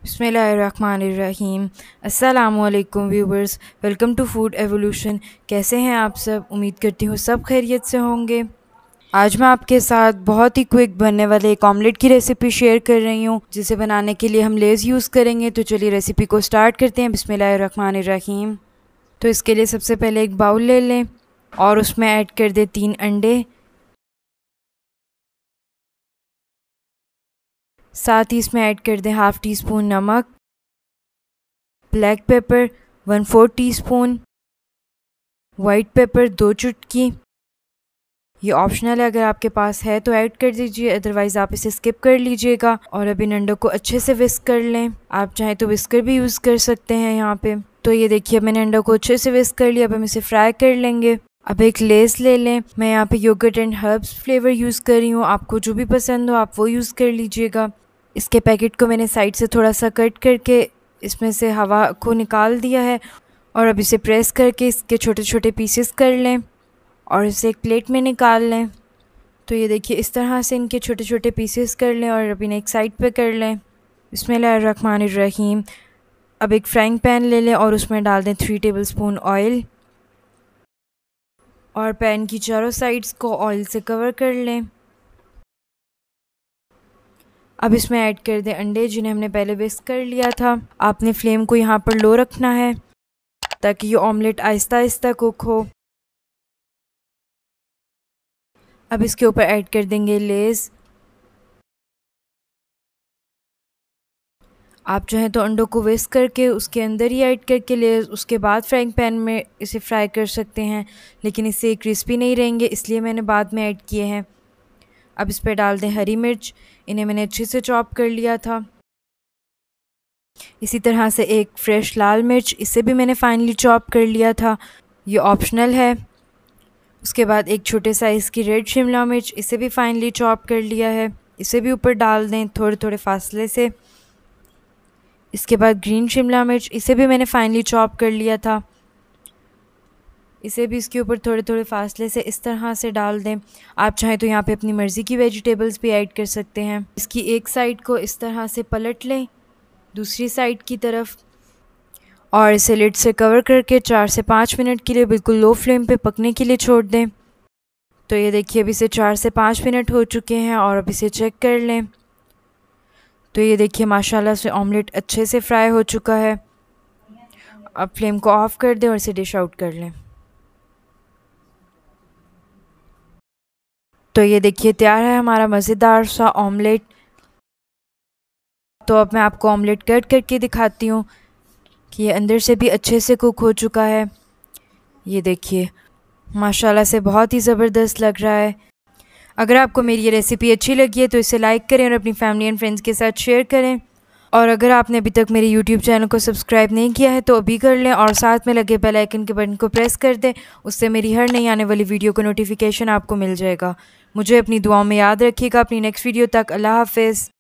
बिस्मिल्लाहिर्रहमानिर्रहीम। अस्सलामुअलैकुम viewers, welcome to Food Evolution. कैसे हैं आप सब? उम्मीद करती हूँ सब खैरियत से होंगे। आज मैं आपके साथ बहुत ही क्विक बनने वाले एक ऑमलेट की रेसिपी शेयर कर रही हूँ, जिसे बनाने के लिए हम लेज़ यूज़ करेंगे। तो चलिए रेसिपी को स्टार्ट करते हैं। बिस्मिल्लाहिर्रहमानिर्रहीम। तो इसके लिए सबसे पहले एक बाउल ले लें और उसमें ऐड कर दें 3 अंडे, साथ ही इसमें ऐड कर दें हाफ़ टी स्पून नमक, black pepper 1/4 teaspoon, white pepper 2 चुटकी। ये ऑप्शनल है, अगर आपके पास है तो ऐड कर दीजिए, अदरवाइज़ आप इसे स्किप कर लीजिएगा। और अब इन अंडों को अच्छे से विस्क कर लें। आप चाहें तो विस्कर भी यूज़ कर सकते हैं यहाँ पे। तो ये देखिए, मैंने अंडों को अच्छे से विस्क कर लिया। अब हम इसे फ्राई कर लेंगे। अब एक लेस ले लें। मैं यहाँ पे yogurt and herbs flavour use कर रही हूँ। आपको जो भी पसंद हो आप वो यूज़ कर लीजिएगा। इसके पैकेट को मैंने साइड से थोड़ा सा कट करके इसमें से हवा को निकाल दिया है। और अब इसे प्रेस करके इसके छोटे छोटे पीसेस कर लें और इसे एक प्लेट में निकाल लें। तो ये देखिए, इस तरह से इनके छोटे छोटे पीसेस कर लें और अब इन्हें एक साइड पे कर लें। बिस्मिल्लाहिर्रहमानिर्रहीम। अब एक फ्राइंग पैन ले लें और उसमें डाल दें 3 टेबलस्पून ऑयल और पैन की चारों साइड्स को ऑयल से कवर कर लें। अब इसमें ऐड कर दें अंडे, जिन्हें हमने पहले विस्क कर लिया था। आपने फ्लेम को यहाँ पर लो रखना है ताकि ये ऑमलेट आहिस्ता आहिस्ता कुक हो। अब इसके ऊपर ऐड कर देंगे लेज़। आप चाहें तो अंडों को विस्क करके उसके अंदर ही ऐड करके लेज़ उसके बाद फ्राइंग पैन में इसे फ्राई कर सकते हैं, लेकिन इससे क्रिस्पी नहीं रहेंगे, इसलिए मैंने बाद में ऐड किए हैं। अब इस पर डाल दें हरी मिर्च, इन्हें मैंने अच्छे से चॉप कर लिया था। इसी तरह से एक फ्रेश लाल मिर्च, इसे भी मैंने फाइनली चॉप कर लिया था, ये ऑप्शनल है। उसके बाद एक छोटे साइज़ की रेड शिमला मिर्च, इसे भी फाइनली चॉप कर लिया है, इसे भी ऊपर डाल दें थोड़े थोड़े फासले से। इसके बाद ग्रीन शिमला मिर्च, इसे भी मैंने फाइनली चॉप कर लिया था, इसे भी इसके ऊपर थोड़े थोड़े फासले से इस तरह से डाल दें। आप चाहें तो यहाँ पे अपनी मर्ज़ी की वेजिटेबल्स भी ऐड कर सकते हैं। इसकी एक साइड को इस तरह से पलट लें दूसरी साइड की तरफ और इसे लिड से कवर करके 4 से 5 मिनट के लिए बिल्कुल लो फ्लेम पे पकने के लिए छोड़ दें। तो ये देखिए, अब इसे 4 से 5 मिनट हो चुके हैं और अब इसे चेक कर लें। तो ये देखिए, माशाल्लाह से ऑमलेट अच्छे से फ्राई हो चुका है। अब फ्लेम को ऑफ़ कर दें और इसे डिश आउट कर लें। तो ये देखिए, तैयार है हमारा मज़ेदार सा ऑमलेट। तो अब मैं आपको ऑमलेट कट करके दिखाती हूँ कि ये अंदर से भी अच्छे से कुक हो चुका है। ये देखिए, माशाल्लाह से बहुत ही ज़बरदस्त लग रहा है। अगर आपको मेरी ये रेसिपी अच्छी लगी है तो इसे लाइक करें और अपनी फैमिली एंड फ्रेंड्स के साथ शेयर करें। और अगर आपने अभी तक मेरे यूट्यूब चैनल को सब्सक्राइब नहीं किया है तो अभी कर लें और साथ में लगे बेल आइकन के बटन को प्रेस कर दें। उससे मेरी हर नई आने वाली वीडियो का नोटिफिकेशन आपको मिल जाएगा। मुझे अपनी दुआओं में याद रखिएगा। अपनी नेक्स्ट वीडियो तक अल्लाह हाफ़िज़।